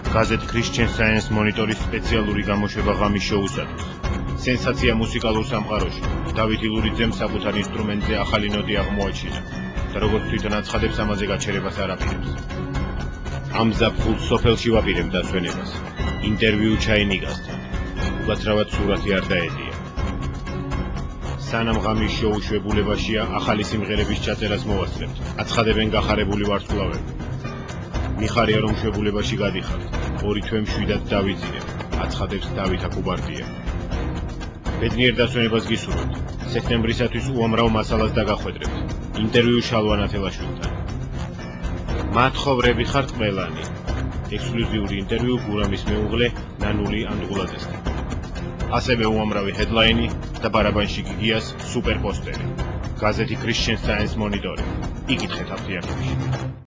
გაზეთ Christian Science მონიტორის სპეციალური გამოშვება ღამის შოუსათვის. სენსაცია მუსიკალურ სამყაროში. დავით ილურიძემ საკუთარ ინსტრუმენტზე ახალი ნოტი აღმოაჩინა და როგორც თვითონ აცხადებს, ამაზე გაჩერებას არ აპირებს. ამ ზაფხულს სოფელში ვაპირებ დასვენებას. ინტერვიუ ჩაინიგასთან. უკაცრავად სურათი არ დაედია. სანამ ღამის შოუ შვებულებაშია, ახალი სიმღერების ჩაწერას მოვასწრებთ. აცხადებენ გახარებული ვარსკვლავები. მიხარია რომ შვებულებაში გადიხართ. 2 თვე მშვიდად დავიძინებ. აცხადებს დავით აკუბარდია. ბედნიერ დასვენებას გისურვებთ. სექტემბრისათვის უამრავ მასალას დაგახვედრებთ. ინტერვიუ შალვა ნათელაშვილთან. მათხოვრები ხართ ყველანი. ექსკლუზიური ინტერვიუ გურამის მეუღლე ნანული ანდღულაძესთან. ასევე უამრავი ჰედლაინი და ბარაბანში გიგიას სუპერ პოსტერი. გაზეთი Christian Science მონიტორი. იკითხეთ აფრიახებში.